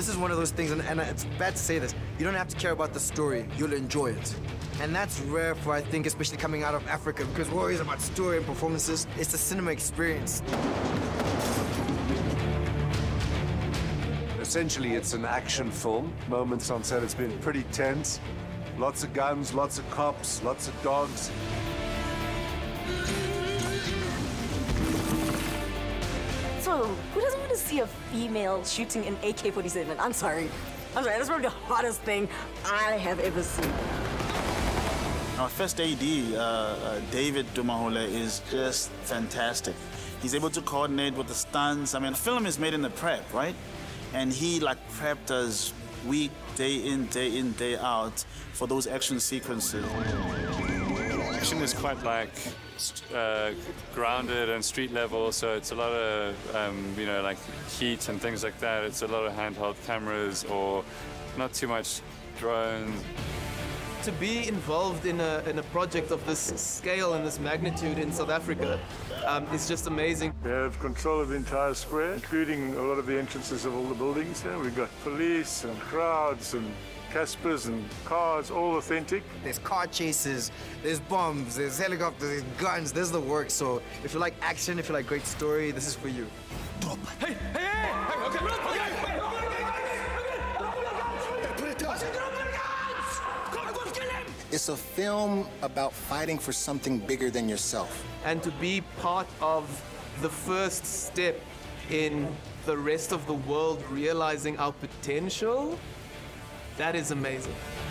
this is one of those things, and it's bad to say this, you don't have to care about the story, you'll enjoy it. And that's rare for, I think, especially coming out of Africa, because we're always about story and performances. It's a cinema experience. Essentially, it's an action film. Moments on set, it's been pretty tense. Lots of guns, lots of cops, lots of dogs. So, who doesn't want to see a female shooting an AK-47? I'm sorry, that's probably the hottest thing I have ever seen. Our first AD, David Dumahole, is just fantastic. He's able to coordinate with the stunts. I mean, the film is made in the prep, right? And he prepped us week, day in, day out for those action sequences. Action is quite grounded and street level, so it's a lot of, heat and things like that. It's a lot of handheld cameras or not too much drones. To be involved in a project of this scale and this magnitude in South Africa is just amazing. We have control of the entire square, including a lot of the entrances of all the buildings here. We've got police and crowds and Caspers and cars, all authentic. There's car chases, there's bombs, there's helicopters, there's guns, there's the work. So if you like action, if you like great story, this is for you. Hey, okay. Put it down. It's a film about fighting for something bigger than yourself. And to be part of the first step in the rest of the world realizing our potential, that is amazing.